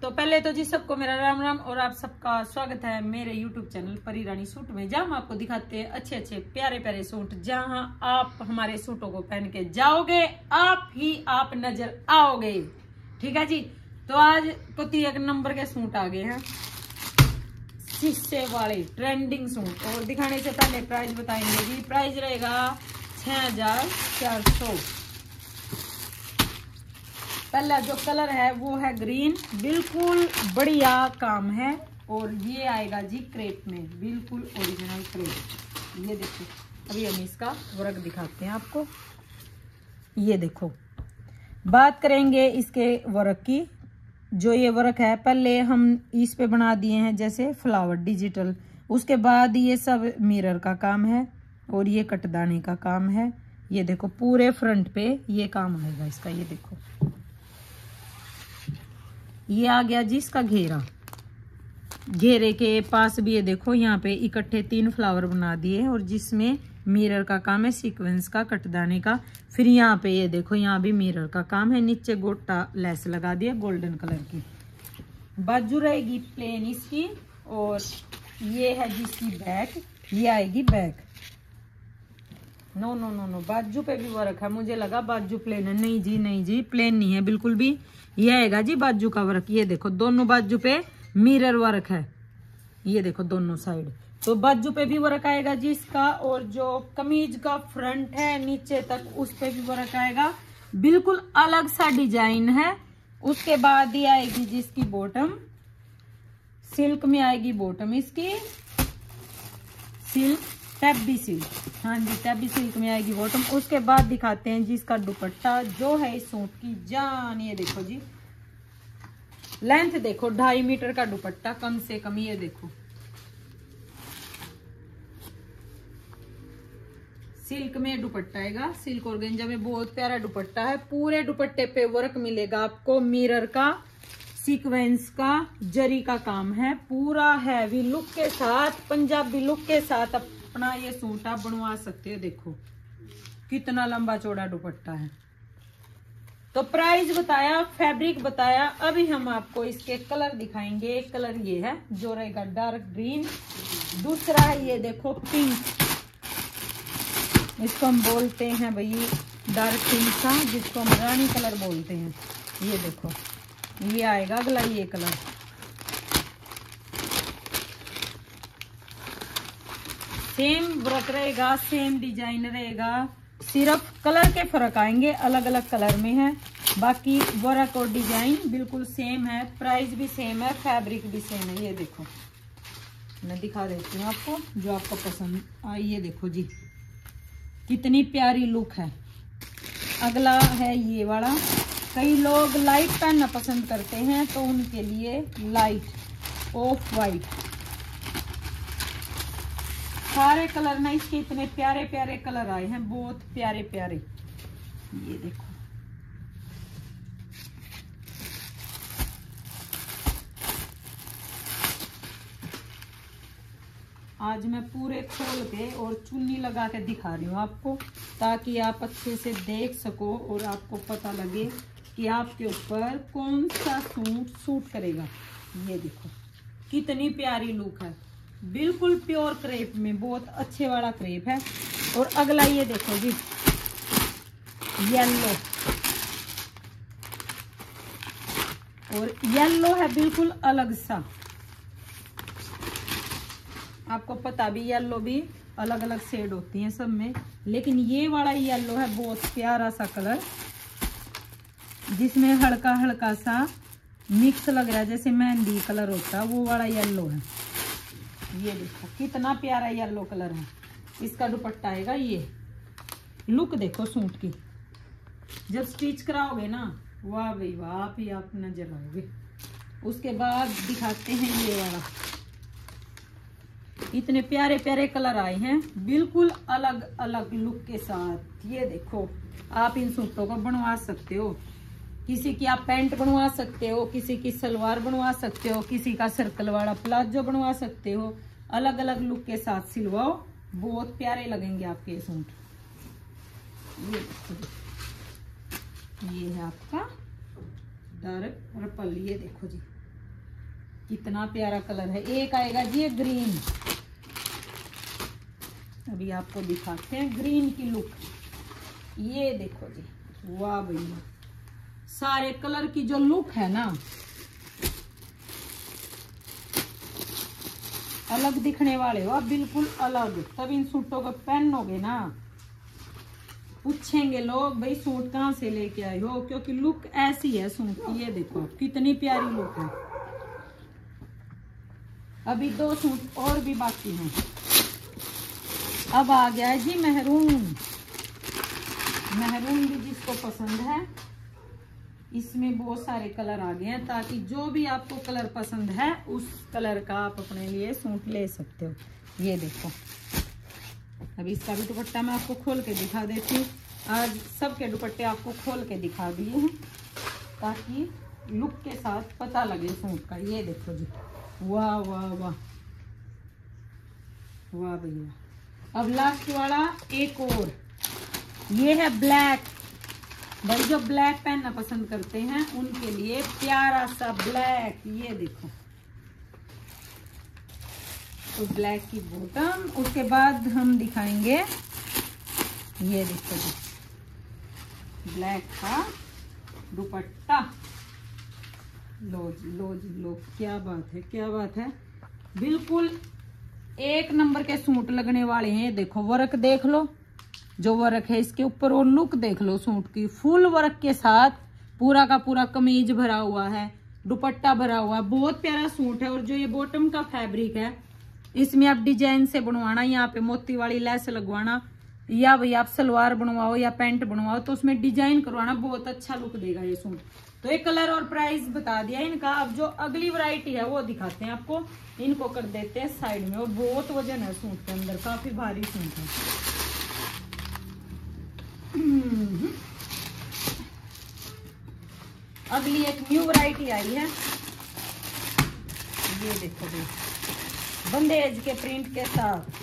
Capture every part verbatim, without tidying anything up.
तो पहले तो जी सबको मेरा राम राम और आप सबका स्वागत है मेरे यूट्यूब चैनल परी रानी सूट में, जहां हम आपको दिखाते हैं अच्छे अच्छे प्यारे प्यारे सूट, जहां आप हमारे सूटों को पहन के जाओगे, आप ही आप नजर आओगे। ठीक है जी। तो आज को एक नंबर के सूट आ गए हैं, शीशे वाले ट्रेंडिंग सूट। और दिखाने से पहले प्राइस बताएंगे जी। प्राइस रहेगा छह हजार चार सौ। पहला जो कलर है वो है ग्रीन, बिल्कुल बढ़िया काम है। और ये आएगा जी क्रेप में, बिल्कुल ओरिजिनल क्रेप। ये देखो, अभी हम इसका वर्क दिखाते हैं आपको। ये देखो, बात करेंगे इसके वर्क की। जो ये वर्क है, पहले हम इस पे बना दिए हैं जैसे फ्लावर डिजिटल, उसके बाद ये सब मिरर का काम है और ये कटदाने का काम है। ये देखो पूरे फ्रंट पे ये काम आएगा इसका। ये देखो, ये आ गया जी इसका घेरा। घेरे के पास भी ये देखो, यहाँ पे इकट्ठे तीन फ्लावर बना दिए और जिसमें मिरर का काम है, सीक्वेंस का, कटदाने का। फिर यहाँ पे ये देखो, यहाँ भी मिरर का काम है। नीचे गोटा लेस लगा दिया गोल्डन कलर की। बाजू रहेगी प्लेन इसकी। और ये है जिसकी बैक, ये आएगी back. No no no no बाजू पे भी वर्क है, मुझे लगा बाजू प्लेन है। नहीं जी, नहीं जी, प्लेन नहीं है बिल्कुल भी। ये आएगा जी बाजू का वर्क। ये देखो दोनों बाजू पे मिरर वर्क है। ये देखो दोनों साइड, तो बाजू पे भी वर्क आएगा जी इसका। और जो कमीज का फ्रंट है नीचे तक, उस पे भी वर्क आएगा। बिल्कुल अलग सा डिजाइन है। उसके बाद ये आएगी जी इसकी बॉटम, सिल्क में आएगी बॉटम इसकी। सिल्क टैबी सिल्क, हाँ जी टैबी सिल्क में आएगी बॉटम। उसके बाद दिखाते हैं जी इसका दुपट्टा जो है इस सूट की जान। ये देखो जी, लेंथ देखो, ढाई मीटर का दुपट्टा कम से कम। ये देखो सिल्क में दुपट्टा आएगा, सिल्क ऑर्गेंजा में बहुत प्यारा दुपट्टा है। पूरे दुपट्टे पे वर्क मिलेगा आपको, मिरर का, सीक्वेंस का, जरी का काम है। पूरा हैवी लुक के साथ, पंजाबी लुक के साथ अपना ये सूट आप बनवा सकते हो। देखो कितना लंबा चौड़ा दुपट्टा है। तो प्राइस बताया, फैब्रिक बताया, अभी हम आपको इसके कलर दिखाएंगे। एक कलर ये है जो रहेगा डार्क ग्रीन, दूसरा है ये देखो पिंक, इसको हम बोलते हैं भाई डार्क पिंक सा, जिसको हम रानी कलर बोलते हैं। ये देखो, ये आएगा अगला ये कलर। सेम वर्क रहेगा, सेम डिजाइन रहेगा, सिर्फ कलर के फर्क आएंगे, अलग अलग कलर में है। बाकी वर्क और डिजाइन बिल्कुल सेम है, प्राइस भी सेम है, फैब्रिक भी सेम है। ये देखो, मैं दिखा देती हूँ आपको जो आपको पसंद आई। ये देखो जी कितनी प्यारी लुक है। अगला है ये वाला। कई लोग लाइट पहनना पसंद करते हैं, तो उनके लिए लाइट ऑफ वाइट। सारे कलर ना इसके इतने प्यारे प्यारे कलर आए हैं, बहुत प्यारे प्यारे। ये देखो, आज मैं पूरे खोल के और चुन्नी लगा के दिखा रही हूँ आपको, ताकि आप अच्छे से देख सको और आपको पता लगे कि आपके ऊपर कौन सा सूट सूट करेगा। ये देखो कितनी प्यारी लुक है, बिल्कुल प्योर क्रेप में, बहुत अच्छे वाला क्रेप है। और अगला ये देखो जी येलो, और येलो है बिल्कुल अलग सा। आपको पता भी येलो भी अलग अलग शेड होती हैं सब में, लेकिन ये वाला येलो है बहुत प्यारा सा कलर, जिसमें हल्का हल्का सा मिक्स लग रहा है, जैसे मेहंदी कलर होता है वो वाला येलो है। ये देखो कितना प्यारा येलो कलर है। इसका दुपट्टा आएगा। ये लुक देखो सूट की, जब स्टिच कराओगे ना, वाह भाई वाह, आप ही आप नजर आओगे। उसके बाद दिखाते हैं ये वाला। इतने प्यारे प्यारे कलर आए हैं, बिल्कुल अलग अलग लुक के साथ। ये देखो, आप इन सूटों को बनवा सकते हो। किसी की आप पैंट बनवा सकते हो, किसी की सलवार बनवा सकते हो, किसी का सर्कल वाला प्लाजो बनवा सकते हो। अलग अलग लुक के साथ सिलवाओ, बहुत प्यारे लगेंगे आपके ये सूट। ये देखो, ये है आपका डार्क पर्पल। ये देखो जी, कितना प्यारा कलर है। एक आएगा जी ये ग्रीन, अभी आपको दिखाते हैं ग्रीन की लुक। ये देखो जी, वाह भैया, सारे कलर की जो लुक है ना, अलग दिखने वाले हो, बिल्कुल अलग। तब इन सूटों को पहनोगे ना, पूछेंगे लोग भाई सूट कहाँ से लेके आए हो, क्योंकि लुक ऐसी है सूट की। ये देखो कितनी प्यारी लुक है। अभी दो सूट और भी बाकी हैं। अब आ गया है जी मेहरून। मेहरून भी जिसको पसंद है, इसमें बहुत सारे कलर आ गए हैं, ताकि जो भी आपको कलर पसंद है उस कलर का आप अपने लिए सूट ले सकते हो। ये देखो, अभी इसका भी दुपट्टा मैं आपको खोल के दिखा देती हूँ। आज सबके दुपट्टे आपको खोल के दिखा दिए हैं, ताकि लुक के साथ पता लगे सूट का। ये देखो जी, वाह वाह वाह वाह भैया। अब लास्ट वाला एक और, ये है ब्लैक। भाई जो ब्लैक पहनना पसंद करते हैं उनके लिए प्यारा सा ब्लैक। ये देखो, तो ब्लैक की बॉटम। उसके बाद हम दिखाएंगे, ये देखो जी, ब्लैक का दुपट्टा। लो जी लो जी लो, क्या बात है, क्या बात है। बिल्कुल एक नंबर के सूट लगने वाले हैं। देखो वर्क देख लो, जो वर्क है इसके ऊपर, और लुक देख लो सूट की, फुल वर्क के साथ पूरा का पूरा कमीज भरा हुआ है, दुपट्टा भरा हुआ है। बहुत प्यारा सूट है। और जो ये बॉटम का फैब्रिक है, इसमें आप डिजाइन से बनवाना, यहाँ पे मोती वाली लेस लगवाना, या भाई आप सलवार बनवाओ या पैंट बनवाओ, तो उसमें डिजाइन करवाना, बहुत अच्छा लुक देगा ये सूट। तो एक कलर और प्राइस बता दिया इनका। अब जो अगली वैरायटी है वो दिखाते हैं आपको। इनको कर देते हैं साइड में। और बहुत वजन है सूट के अंदर, काफी भारी सूट है। अगली एक न्यू वैरायटी आई है, ये देखो भाई, बंदेज के प्रिंट के साथ।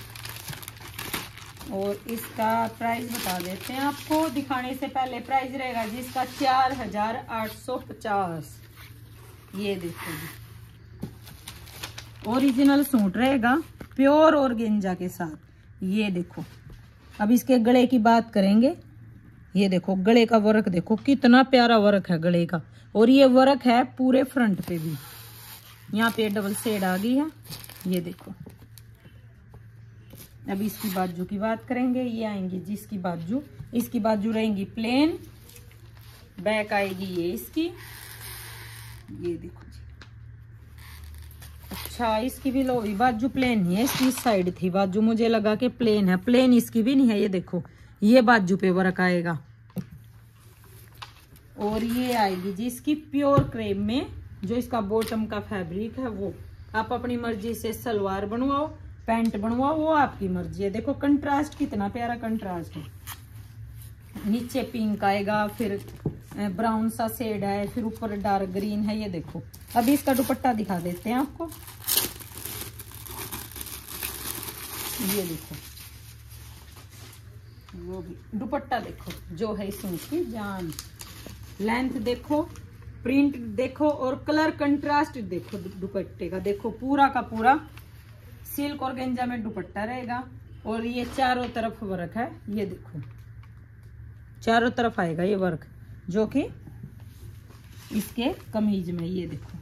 और इसका प्राइस बता देते हैं आपको, दिखाने से पहले। प्राइस रहेगा जिसका चार हजार आठ सौ पचास। ये देखो जी, ओरिजिनल सूट रहेगा, प्योर ऑर्गेन्जा के साथ। ये देखो, अब इसके गले की बात करेंगे। ये देखो गले का वर्क देखो, कितना प्यारा वर्क है गले का। और ये वर्क है पूरे फ्रंट पे भी, यहाँ पे डबल शेड आ गई है। ये देखो, अब इसकी बाजू की बात करेंगे। ये आएंगी जिसकी बाजू, इसकी बाजू रहेंगी प्लेन, बैक आएगी ये इसकी। ये देखो जी, अच्छा इसकी भी लो, बाजू प्लेन नहीं है, इसकी इस साइड थी बाजू, मुझे लगा कि प्लेन है। प्लेन इसकी भी नहीं है। ये देखो, ये बाजू पे वर्क आएगा। और ये आएगी जी इसकी प्योर क्रेप में, जो इसका बॉटम का फैब्रिक है वो। आप अपनी मर्जी से सलवार बनवाओ, पैंट बनवाओ, वो आपकी मर्जी है। देखो कंट्रास्ट, कितना प्यारा कंट्रास्ट है। नीचे पिंक आएगा, फिर ब्राउन सा शेड है, फिर ऊपर डार्क ग्रीन है। ये देखो, अभी इसका दुपट्टा दिखा देते हैं आपको। ये देखो, वो भी दुपट्टा देखो, जो है इस सूट की जान। लेंथ देखो, प्रिंट देखो, और कलर कंट्रास्ट देखो दुपट्टे का। देखो पूरा का पूरा सिल्क और गेंजा में दुपट्टा रहेगा। और ये चारों तरफ वर्क है। ये देखो, चारों तरफ आएगा ये वर्क, जो कि इसके कमीज में। ये देखो,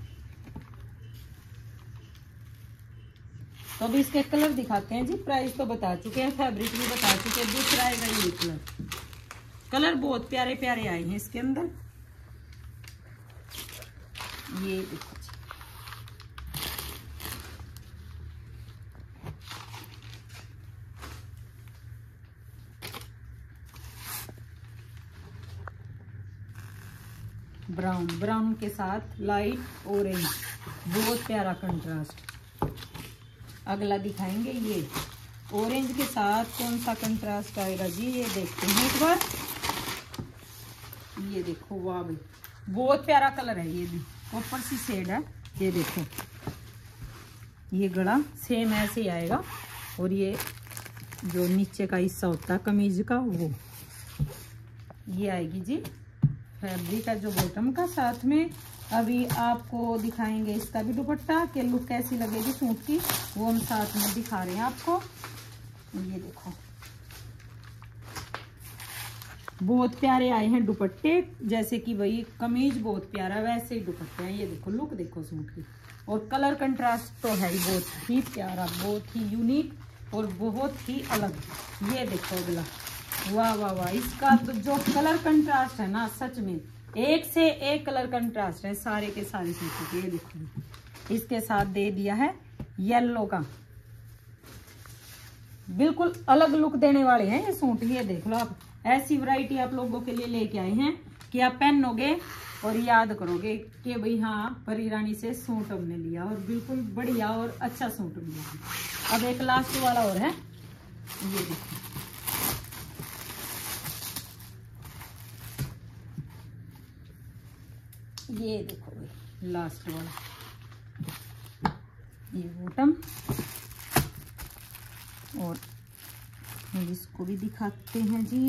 तो अभी इसके कलर दिखाते हैं जी। प्राइस तो बता चुके हैं, फैब्रिक भी बता चुके हैं। दूसरा आएगा ये कलर। कलर बहुत प्यारे प्यारे आए हैं इसके अंदर। ये देखो, ब्राउन, ब्राउन के साथ लाइट ऑरेंज, बहुत प्यारा कंट्रास्ट। अगला दिखाएंगे ये ऑरेंज के साथ कौन सा कंट्रास्ट आएगा जी, ये देखते हैं एक बार। ये देखो, वाह भाई, बहुत प्यारा कलर है। ये भी ऊपर सी शेड है। ये देखो, ये गला सेम ऐसे ही आएगा। और ये जो नीचे का हिस्सा होता है कमीज का, वो ये आएगी जी फैब्रिक का, जो बॉटम का, साथ में अभी आपको दिखाएंगे इसका भी दुपट्टा कि लुक कैसी लगेगी सूट की, वो हम साथ में दिखा रहे हैं आपको। ये देखो बहुत प्यारे आए हैं दुपट्टे, जैसे कि वही कमीज बहुत प्यारा वैसे ही दुपट्टे हैं। ये देखो लुक देखो सूट की, और कलर कंट्रास्ट तो है ही बहुत ही प्यारा, बहुत ही यूनिक और बहुत ही अलग। ये देखो अगला, वाह वाह वाह, इसका तो जो कलर कंट्रास्ट है ना, सच में एक से एक कलर कंट्रास्ट है सारे के सारे सूट के। ये देखो इसके साथ दे दिया है येलो का, बिल्कुल अलग लुक देने वाले हैं ये सूट। ये देख लो आप, ऐसी वैरायटी आप लोगों के लिए लेके आए हैं कि आप पहनोगे और याद करोगे कि भाई हाँ परी रानी से सूट हमने लिया, और बिल्कुल बढ़िया और अच्छा सूट मिला। अब एक लास्ट वाला और है, ये देखो ये देखो भाई लास्ट वाला, ये बॉटम, और हम इसको भी दिखाते हैं जी।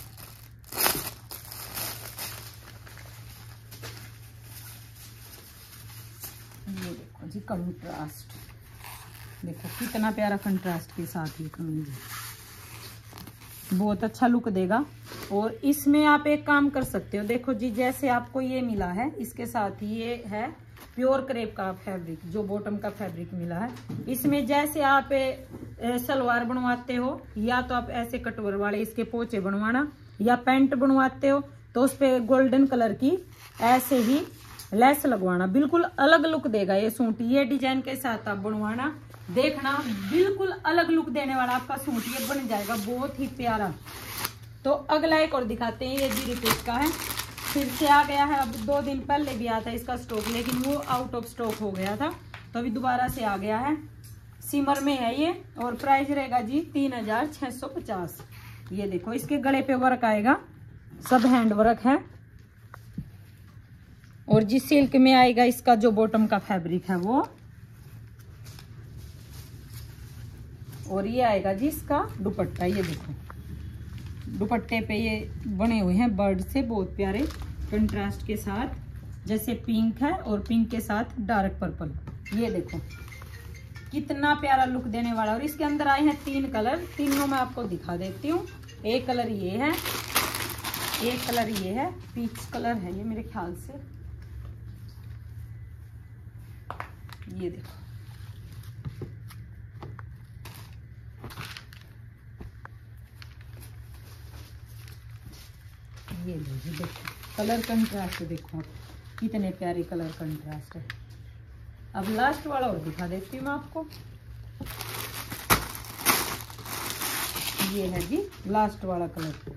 ये देखो जी कंट्रास्ट, देखो कितना प्यारा कंट्रास्ट के साथ ये कमीज है, बहुत अच्छा लुक देगा। और इसमें आप एक काम कर सकते हो, देखो जी जैसे आपको ये मिला है, इसके साथ ये है प्योर क्रेप का फैब्रिक, जो बॉटम का फैब्रिक मिला है। इसमें जैसे आप सलवार बनवाते हो, या तो आप ऐसे कटवर वाले इसके पोचे बनवाना, या पैंट बनवाते हो तो उस पे गोल्डन कलर की ऐसे ही लेस लगवाना, बिल्कुल अलग लुक देगा ये सूट। ये डिजाइन के साथ आप बनवाना, देखना बिल्कुल अलग लुक देने वाला आपका सूट ये बन जाएगा, बहुत ही प्यारा। तो अगला एक और दिखाते हैं, ये भी रिपीट का है, फिर से आ गया है। अब दो दिन पहले भी आया था इसका स्टॉक, लेकिन वो आउट ऑफ स्टॉक हो गया था, तो अभी दोबारा से आ गया है। सिमर में है ये, और प्राइस रहेगा जी तीन हजार छह सौ पचास। ये देखो इसके गले पे वर्क आएगा, सब हैंड वर्क है, और जी सिल्क में आएगा इसका जो बॉटम का फैब्रिक है वो, और ये आएगा जी इसका दुपट्टा। ये देखो दुपट्टे पे ये बने हुए हैं बर्ड से, बहुत प्यारे कंट्रास्ट के साथ, जैसे पिंक है और पिंक के साथ डार्क पर्पल। ये देखो कितना प्यारा लुक देने वाला, और इसके अंदर आए हैं तीन कलर, तीनों मैं आपको दिखा देती हूँ। एक कलर ये है, एक कलर ये है, पीच कलर है ये मेरे ख्याल से। ये देखो ये देखो कलर कंट्रास्ट, देखो आप कितने प्यारे कलर कंट्रास्ट है। अब लास्ट वाला और दिखा देती हूँ मैं आपको, ये है जी लास्ट वाला कलर।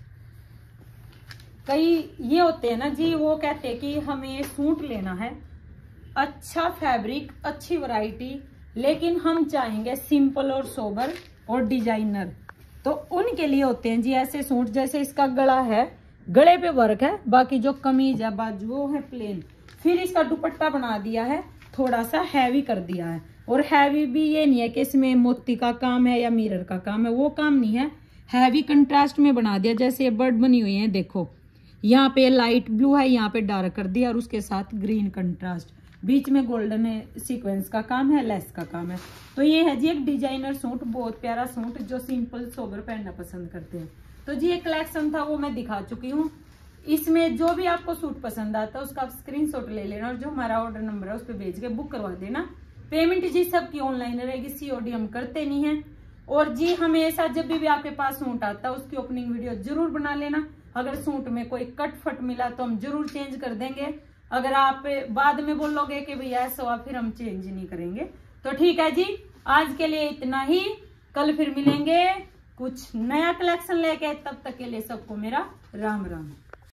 कई ये होते हैं ना जी, वो कहते हैं कि हमें सूट लेना है, अच्छा फैब्रिक, अच्छी वैरायटी, लेकिन हम चाहेंगे सिंपल और सोबर और डिजाइनर, तो उनके लिए होते हैं जी ऐसे सूट। जैसे इसका गला है, गले पे वर्क है, बाकी जो कमीज है बाजू वो है प्लेन, फिर इसका दुपट्टा बना दिया है, थोड़ा सा हैवी कर दिया है। और हैवी भी ये नहीं है कि इसमें मोती का काम है या मिरर का काम है, वो काम नहीं है, हैवी कंट्रास्ट में बना दिया। जैसे ये बर्ड बनी हुई है, देखो यहाँ पे लाइट ब्लू है, यहाँ पे डार्क कर दिया, और उसके साथ ग्रीन कंट्रास्ट, बीच में गोल्डन है, सीक्वेंस का काम है, लेस का काम है। तो ये है जी एक डिजाइनर सूट, बहुत प्यारा सूट जो सिंपल सोबर पहनना पसंद करते हैं। तो जी एक कलेक्शन था वो मैं दिखा चुकी हूँ। इसमें जो भी आपको सूट पसंद आता है उसका आप स्क्रीनशॉट ले लेना, और जो हमारा ऑर्डर नंबर है उस पर भेज के बुक करवा देना। पेमेंट जी सबकी ऑनलाइन रहेगी, सीओडी हम करते नहीं है। और जी हमेशा जब भी, भी आपके पास सूट आता है उसकी ओपनिंग वीडियो जरूर बना लेना। अगर सूट में कोई कट फट मिला तो हम जरूर चेंज कर देंगे, अगर आप बाद में बोलोगे कि भैया ऐसा हुआ, फिर हम चेंज नहीं करेंगे। तो ठीक है जी, आज के लिए इतना ही, कल फिर मिलेंगे कुछ नया कलेक्शन लेके, तब तक के लिए सबको मेरा राम राम।